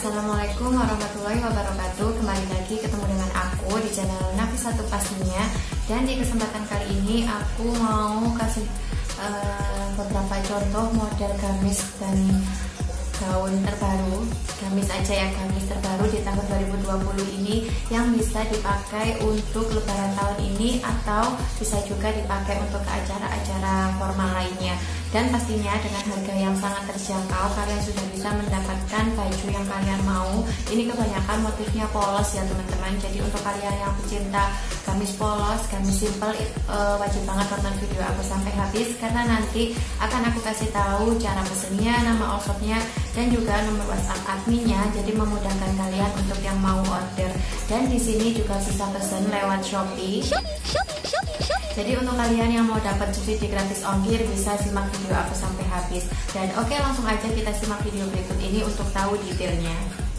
Assalamualaikum warahmatullahi wabarakatuh. Kembali lagi ketemu dengan aku di channel Nafisatu Pastinya. Dan di kesempatan kali ini aku mau kasih beberapa contoh model gamis dan gaun terbaru. Gamis aja ya, gamis terbaru di tahun 2020 ini yang bisa dipakai untuk lebaran tahun ini atau bisa juga dipakai untuk acara-acara formal lainnya. Dan pastinya dengan harga yang sangat terjangkau, kalian sudah bisa mendapatkan baju yang kalian mau. Ini kebanyakan motifnya polos ya teman-teman. Jadi untuk kalian yang pecinta gamis polos, gamis simple, wajib banget tonton video aku sampai habis, karena nanti akan aku kasih tahu cara pesennya, nama all shopnya, dan juga nomor WhatsApp adminnya. Jadi memudahkan kalian untuk yang mau order. Dan di sini juga bisa pesen lewat Shopee. Jadi untuk kalian yang mau dapat subsidi gratis ongkir, bisa simak video aku sampai habis. Dan oke, langsung aja kita simak video berikut ini untuk tahu detailnya.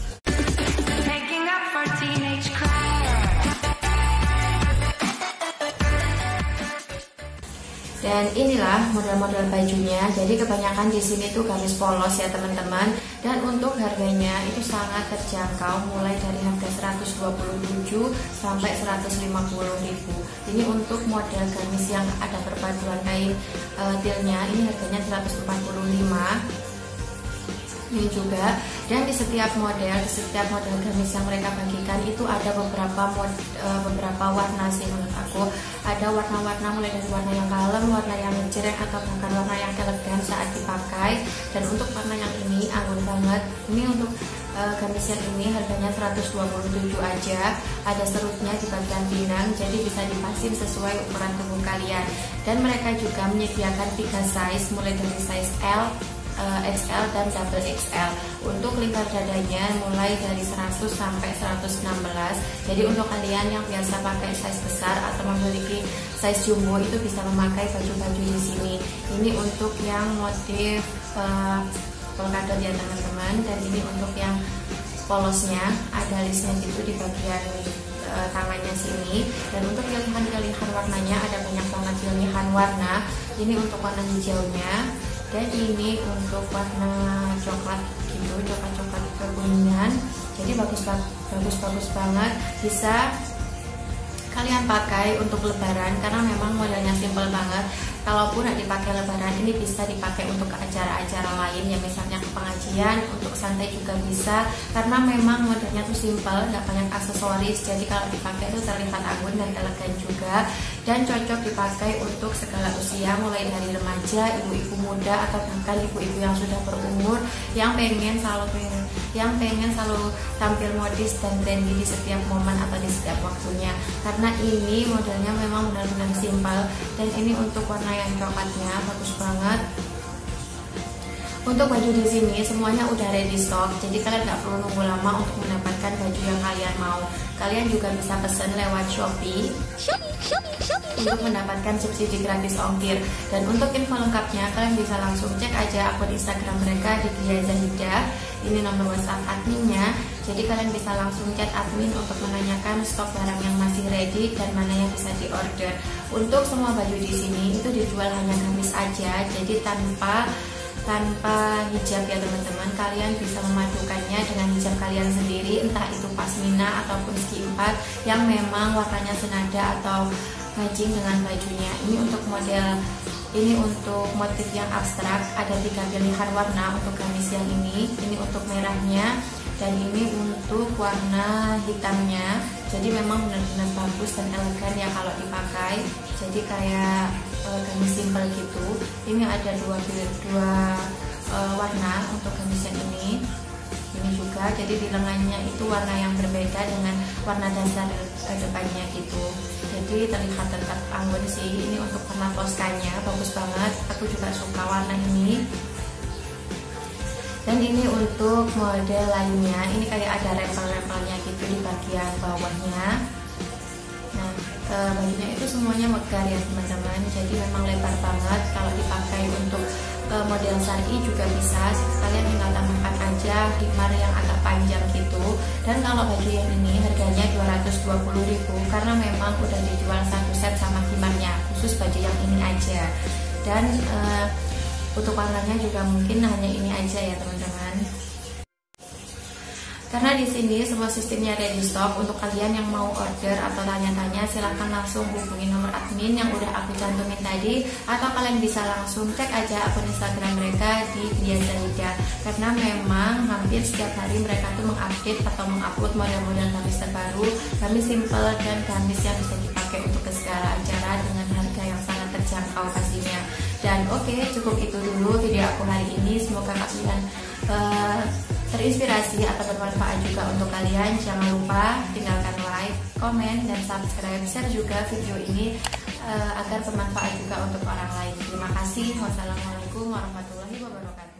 Dan inilah model-model bajunya. Jadi kebanyakan di sini tuh gamis polos ya teman-teman. Dan untuk harganya itu sangat terjangkau, mulai dari harga 127 sampai 150.000. Ini untuk model gamis yang ada perpaduan kain tilnya, ini harganya 145. Ini juga. Dan di setiap model gamis yang mereka bagikan itu ada beberapa warna sih menurut aku. Ada warna-warna mulai dari warna yang kalem, warna yang ngejreng, atau bahkan warna yang elegan saat dipakai. Dan untuk warna yang ini anggun banget. Ini untuk gamis yang ini harganya 127 aja. Ada serutnya di bagian pinang, jadi bisa dipasin sesuai ukuran tubuh kalian. Dan mereka juga menyediakan 3 size, mulai dari size L, XL dan double XL. Untuk lingkar dadanya mulai dari 100 sampai 116. Jadi untuk kalian yang biasa pakai size besar atau memiliki size jumbo itu bisa memakai baju-baju di sini. Ini untuk yang motif polkadot ya teman-teman. Dan ini untuk yang polosnya ada listnya gitu di bagian tangannya sini. Dan untuk pilihan warnanya ada banyak banget pilihan warna. Ini untuk warna hijaunya. Dan ini untuk warna coklat gitu, coklat kekuningan. Jadi bagus banget, bisa kalian pakai untuk lebaran karena memang modelnya simple banget. Kalaupun nggak dipakai lebaran, ini bisa dipakai untuk acara-acara lain ya, misalnya ke pengajian, untuk santai juga bisa, karena memang modelnya tuh simple, nggak banyak aksesoris. Jadi kalau dipakai itu terlihat anggun dan elegan juga, dan cocok dipakai untuk segala usia, mulai dari remaja, ibu-ibu muda, atau bahkan ibu-ibu yang sudah berumur yang pengen selalu tampil modis dan trendy di setiap momen atau di setiap waktunya. Karena ini modelnya memang benar-benar simple. Dan ini untuk warna yang coklatnya bagus banget. Untuk baju di sini semuanya udah ready stock, jadi kalian nggak perlu nunggu lama untuk mendapatkan baju yang kalian mau. Kalian juga bisa pesen lewat Shopee untuk mendapatkan subsidi gratis ongkir. Dan untuk info lengkapnya kalian bisa langsung cek aja akun Instagram mereka di Dia Zahidah. Ini nomor WhatsApp adminnya. Jadi kalian bisa langsung chat admin untuk menanyakan stok barang yang masih ready dan mana yang bisa diorder. Untuk semua baju di sini itu dijual hanya gamis aja, jadi tanpa hijab ya teman-teman. Kalian bisa memadukannya dengan hijab kalian sendiri, entah itu pasmina ataupun ski 4 yang memang warnanya senada atau matching dengan bajunya. Ini untuk motif yang abstrak, ada 3 pilihan warna untuk gamis yang ini. Ini untuk merahnya, dan ini untuk warna hitamnya. Jadi memang benar-benar bagus dan elegan ya kalau dipakai. Jadi kayak gamis simple gitu. Ini ada dua warna untuk gamis yang ini. Ini juga, jadi di lengannya itu warna yang berbeda dengan warna dasar depannya gitu. Jadi terlihat tetap anggun sih. Ini untuk warna toskanya bagus banget. Aku juga suka warna ini. Dan ini untuk model lainnya. Ini kayak ada rempel-rempelnya gitu di bagian bawahnya. Nah, bajunya itu semuanya megar ya teman-teman. Jadi memang lebar banget. Kalau dipakai untuk model syar'i juga bisa. Kalian tinggal tambahkan aja hikmar yang agak panjang gitu. Dan kalau baju yang ini harganya 220.000 karena memang udah dijual satu set sama himarnya, khusus baju yang ini aja. Dan untuk warnanya juga mungkin hanya ini aja ya teman-teman. Karena di sini semua sistemnya ready stock. Untuk kalian yang mau order atau tanya-tanya, silahkan langsung hubungi nomor admin yang udah aku cantumin tadi, atau kalian bisa langsung tag aja akun Instagram mereka di Dia Zahida. Karena memang hampir setiap hari mereka tuh mengupdate atau mengupload model-model gamis terbaru, gamis simple dan gamis yang bisa dipakai untuk ke segala acara dengan harga yang sangat terjangkau pastinya. Dan oke, cukup itu dulu video aku hari ini. Semoga kalian terinspirasi atau bermanfaat juga untuk kalian. Jangan lupa tinggalkan like, komen, dan subscribe, share juga video ini agar bermanfaat juga untuk orang lain. Terima kasih. Wassalamualaikum warahmatullahi wabarakatuh.